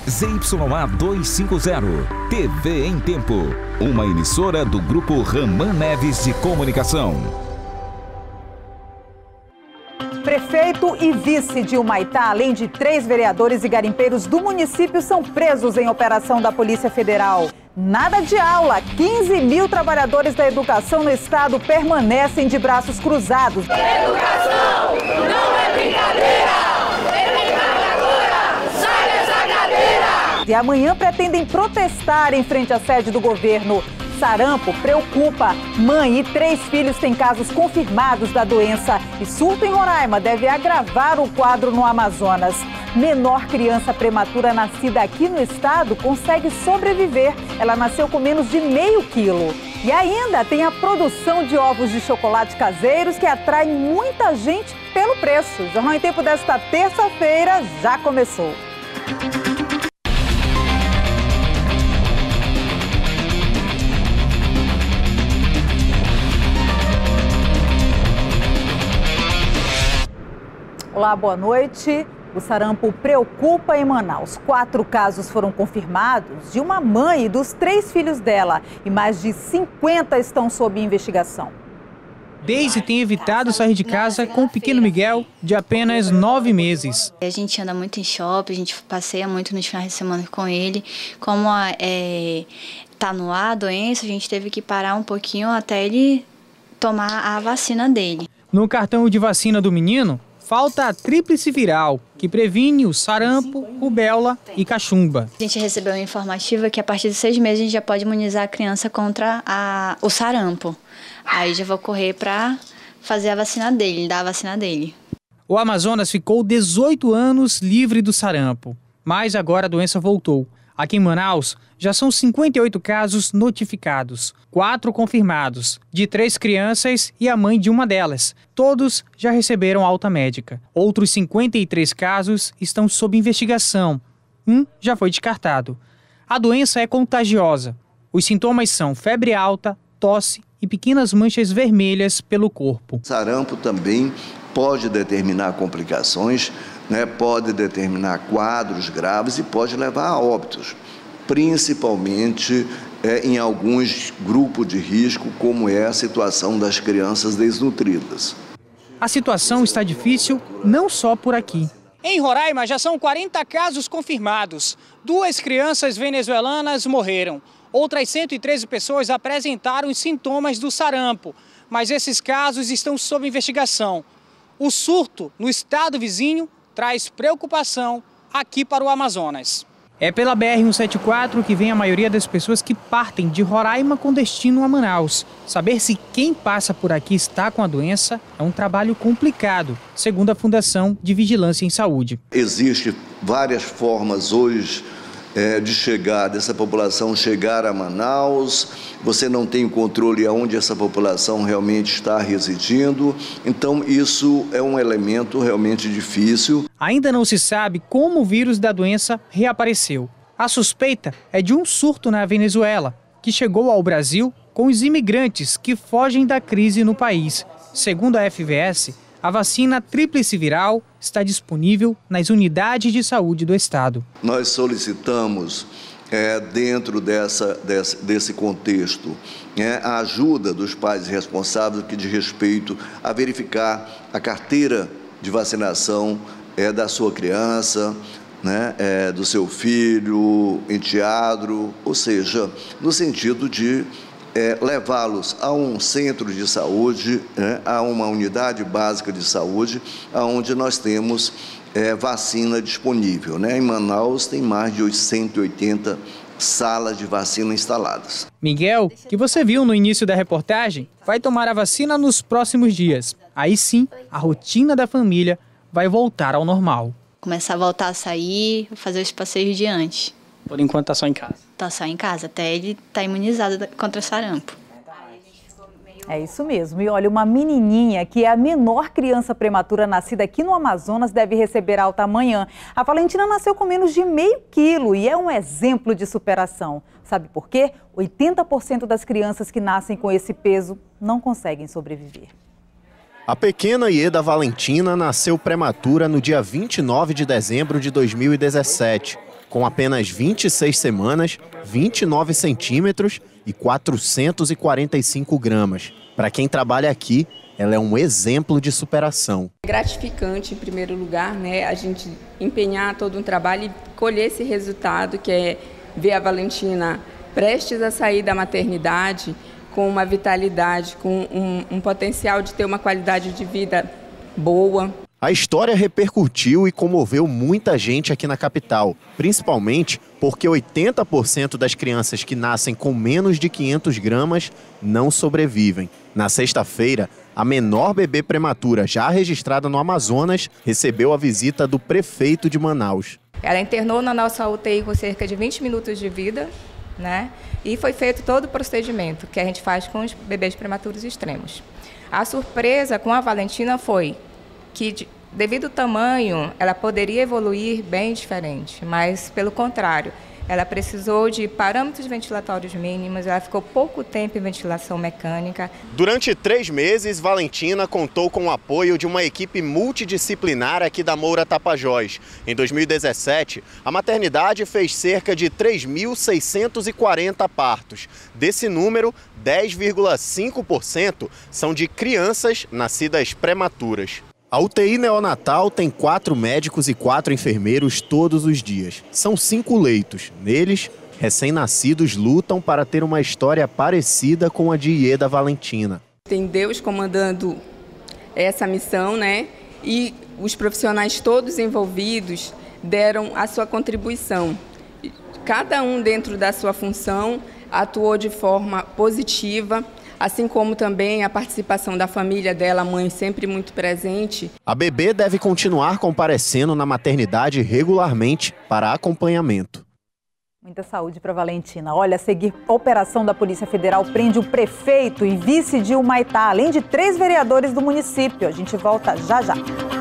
ZYA 250, TV em Tempo. Uma emissora do Grupo Raman Neves de Comunicação. Prefeito e vice de Humaitá, além de 3 vereadores e garimpeiros do município, são presos em operação da Polícia Federal. Nada de aula. 15 mil trabalhadores da educação no estado permanecem de braços cruzados. Educação não é brincadeira! Sai dessa cadeira! E amanhã pretendem protestar em frente à sede do governo. Sarampo preocupa. Mãe e 3 filhos têm casos confirmados da doença. E surto em Roraima deve agravar o quadro no Amazonas. Menor criança prematura nascida aqui no estado consegue sobreviver. Ela nasceu com menos de meio quilo. E ainda tem a produção de ovos de chocolate caseiros que atrai muita gente pelo preço. O Jornal em Tempo desta terça-feira já começou. Olá, boa noite. O sarampo preocupa em Manaus. 4 casos foram confirmados de uma mãe e dos 3 filhos dela. E mais de 50 estão sob investigação. Daisy tem evitado sair de casa com o pequeno Miguel, de apenas 9 meses. A gente anda muito em shopping, a gente passeia muito nos finais de semana com ele. Como tá no ar a doença, a gente teve que parar um pouquinho até ele tomar a vacina dele. No cartão de vacina do menino, falta a tríplice viral, que previne o sarampo, rubéola e cachumba. A gente recebeu uma informativa que a partir de 6 meses a gente já pode imunizar a criança contra o sarampo. Aí já vou correr para fazer a vacina dele, dar a vacina dele. O Amazonas ficou 18 anos livre do sarampo, mas agora a doença voltou. Aqui em Manaus, já são 58 casos notificados, 4 confirmados, de 3 crianças e a mãe de uma delas. Todos já receberam alta médica. Outros 53 casos estão sob investigação. Um já foi descartado. A doença é contagiosa. Os sintomas são febre alta, tosse e pequenas manchas vermelhas pelo corpo. Sarampo também pode determinar complicações, pode determinar quadros graves e pode levar a óbitos, principalmente em alguns grupos de risco, como é a situação das crianças desnutridas. A situação está difícil não só por aqui. Em Roraima já são 40 casos confirmados. 2 crianças venezuelanas morreram. Outras 113 pessoas apresentaram os sintomas do sarampo, mas esses casos estão sob investigação. O surto no estado vizinho traz preocupação aqui para o Amazonas. É pela BR-174 que vem a maioria das pessoas que partem de Roraima com destino a Manaus. Saber se quem passa por aqui está com a doença é um trabalho complicado, segundo a Fundação de Vigilância em Saúde. Existem várias formas hoje dessa população chegar a Manaus. Você não tem controle aonde essa população realmente está residindo, então isso é um elemento realmente difícil. Ainda não se sabe como o vírus da doença reapareceu. A suspeita é de um surto na Venezuela, que chegou ao Brasil com os imigrantes que fogem da crise no país. Segundo a FVS, a vacina tríplice viral está disponível nas unidades de saúde do estado. Nós solicitamos, dentro desse contexto, a ajuda dos pais responsáveis que diz respeito a verificar a carteira de vacinação da sua criança, do seu filho, enteado, ou seja, no sentido de levá-los a um centro de saúde, a uma unidade básica de saúde, onde nós temos vacina disponível. Em Manaus tem mais de 180 salas de vacina instaladas. Miguel, que você viu no início da reportagem, vai tomar a vacina nos próximos dias. Aí sim, a rotina da família vai voltar ao normal. Começar a voltar a sair, fazer os passeios de antes. Por enquanto tá só em casa. Tá só em casa, até ele tá imunizado contra sarampo. É isso mesmo. E olha, uma menininha que é a menor criança prematura nascida aqui no Amazonas deve receber alta amanhã. A Valentina nasceu com menos de meio quilo e é um exemplo de superação. Sabe por quê? 80% das crianças que nascem com esse peso não conseguem sobreviver. A pequena Ieda Valentina nasceu prematura no dia 29 de dezembro de 2017. Com apenas 26 semanas, 29 centímetros e 445 gramas. Para quem trabalha aqui, ela é um exemplo de superação. É gratificante, em primeiro lugar, né, a gente empenhar todo um trabalho e colher esse resultado, que é ver a Valentina prestes a sair da maternidade com uma vitalidade, com um potencial de ter uma qualidade de vida boa. A história repercutiu e comoveu muita gente aqui na capital, principalmente porque 80% das crianças que nascem com menos de 500 gramas não sobrevivem. Na sexta-feira, a menor bebê prematura já registrada no Amazonas recebeu a visita do prefeito de Manaus. Ela internou na nossa UTI com cerca de 20 minutos de vida, né? E foi feito todo o procedimento que a gente faz com os bebês prematuros extremos. A surpresa com a Valentina foi que, devido ao tamanho, ela poderia evoluir bem diferente, mas, pelo contrário, ela precisou de parâmetros ventilatórios mínimos, ela ficou pouco tempo em ventilação mecânica. Durante 3 meses, Valentina contou com o apoio de uma equipe multidisciplinar aqui da Moura Tapajós. Em 2017, a maternidade fez cerca de 3.640 partos. Desse número, 10,5% são de crianças nascidas prematuras. A UTI neonatal tem 4 médicos e 4 enfermeiros todos os dias. São 5 leitos. Neles, recém-nascidos lutam para ter uma história parecida com a de Ieda Valentina. Tem Deus comandando essa missão, né? E os profissionais todos envolvidos deram a sua contribuição. Cada um, dentro da sua função, atuou de forma positiva, assim como também a participação da família dela, a mãe sempre muito presente. A bebê deve continuar comparecendo na maternidade regularmente para acompanhamento. Muita saúde para Valentina. Olha, a seguir, a operação da Polícia Federal prende o prefeito e vice de Humaitá, além de 3 vereadores do município. A gente volta já já.